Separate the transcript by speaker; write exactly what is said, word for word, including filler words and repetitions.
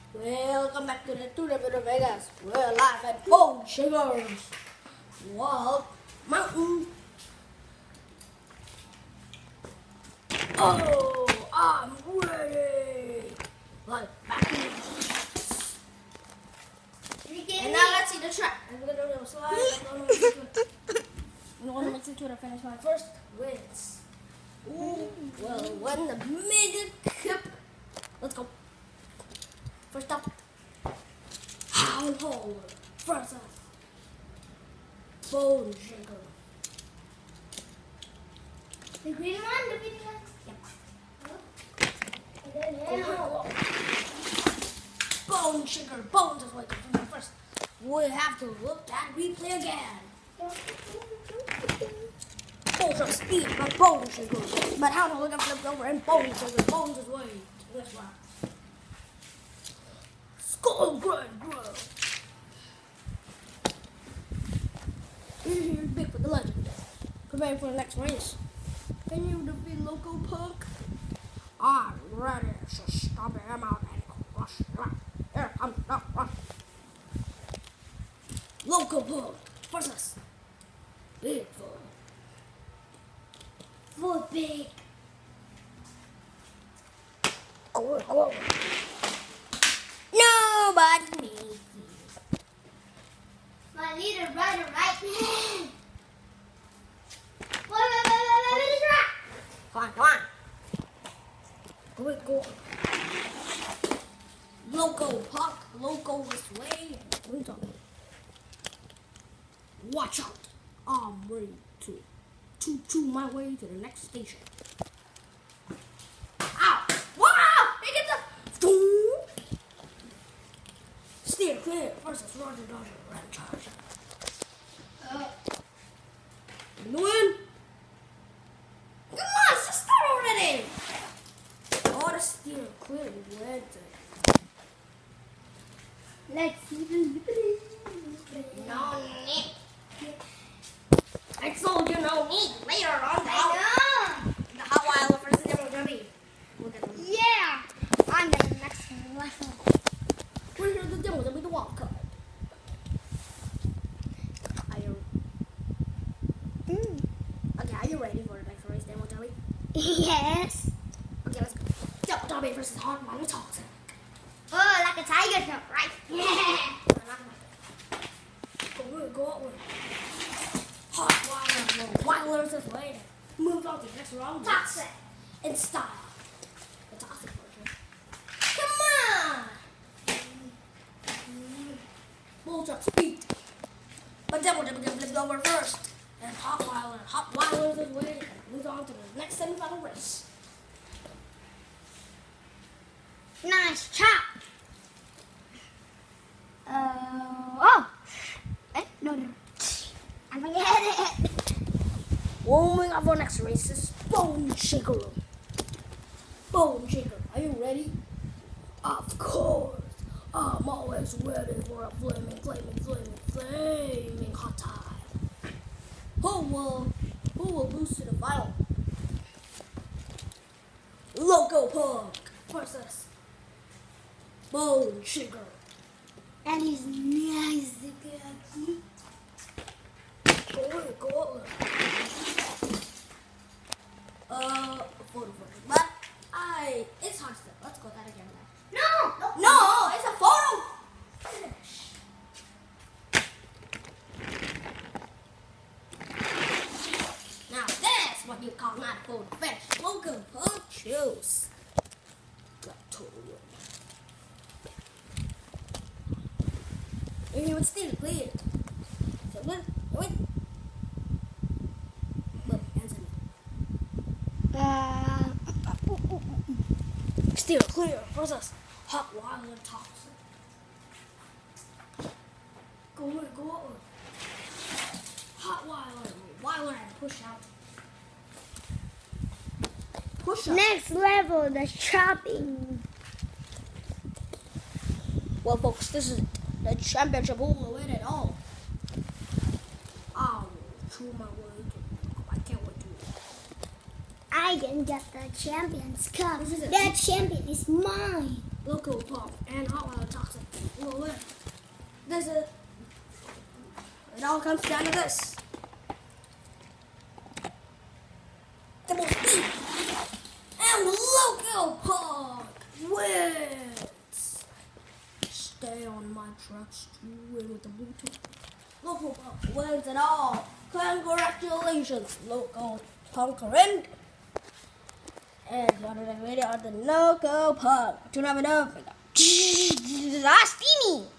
Speaker 1: Welcome back to the Two River Vegas. We're live at Bone Shakers Walk Mountain. Oh, I'm ready. Like back in. And now let's see the track. I'm gonna do a slide. I'm gonna make it to the finish line first. Wins. Ooh, well, win the mega cup. Let's go. First up, Hound Hole versus Bone Shaker.
Speaker 2: The green one, the green one.
Speaker 1: Yeah. Bone Shaker, Bones is waking from first. We have to look at replay again. Bones are speed, but Bone Shaker. But Hound Hole got flipped over and Bone Shaker. Bones is way. This one. Skull Grind Grow. Here's Bigfoot the Legend. Preparing for the next race. Can you defeat Loco Punk? I'm ready to stop him out and crush him. Here comes the rush. Loco Punk versus Bigfoot.
Speaker 2: Foot big.
Speaker 1: Go, go. Nobody needs you.
Speaker 2: My leader, rider, right hand. Wait, wait, wait, wait, wait, wait, wait, wait.
Speaker 1: Come on, come on. Go, go. Loco Puck, Loco this way. What are you talking about? Watch out. I'm ready to choo choo my way to the next station. Ow! Wow! He gets the. Steer clear versus Roger Dodger Red Charger.
Speaker 2: Uh,
Speaker 1: You win? Come on, just start already! Oh, the steer clear led to.
Speaker 2: let's see the
Speaker 1: No need. I told you no need. Later on,
Speaker 2: I
Speaker 1: the Hot Wild versus Demo Derby. Look at them.
Speaker 2: know. Yeah. On the next level.
Speaker 1: We're here at the Demo Derby, the wild card. Are you?
Speaker 2: Mm.
Speaker 1: Okay, are you ready for the next race, Demo Derby?
Speaker 2: Yes.
Speaker 1: Okay, let's go. Demo Derby versus Hot Wild Toxic.
Speaker 2: Oh, like a tiger jump, right? Yeah.
Speaker 1: Go on, go on. Hot Wild, Wilders this way. Move on to the next round.
Speaker 2: Toxic.
Speaker 1: In style. The toxic version. Come on! Bull truck speed. But Demo Derby flipped over first. And Hot Wilder, Hot Wilders this way. Move on to the next semi-final race.
Speaker 2: Nice chop. Uh, oh. Eh, no, no. I forget it.
Speaker 1: Warming up our next race is Bone Shaker. Bone Shaker, are you ready? Of course. I'm always ready for a flaming, flaming, flaming, flaming hot time. Who will, who will lose to the final? Loco Punk versus Bone Shaker.
Speaker 2: And he's nice.
Speaker 1: Go on, go on. Uh, photo, photo. But I, it's hard stuff. Let's go that again.
Speaker 2: No.
Speaker 1: No, it's a photo finish. Now that's what you call not a photo finish. Logan Punk choose. Got total. And he would still play it. So wait, wait. Look, answer me.
Speaker 2: Uh,
Speaker 1: Steer clear versus Hot Wild and Toxic. Go on, go on. Hot Wild, Wilder and push out. Push out.
Speaker 2: next level, the chopping.
Speaker 1: Well, folks, this is the championship all the way at all. I'll chew my way to. I can't wait to.
Speaker 2: I can get the Champions Cup.
Speaker 1: This is it.
Speaker 2: That champion is mine.
Speaker 1: Local Pump, and Hot Wire Toxic will win. This is, it all comes down to this. Double speed, and Local Pump wins. Stay on my tracks to win with the Bluetooth. Local Pump wins it all. Congratulations, Local Punk. And you want to video on the Local Pump. Do not know. Ah, steamy.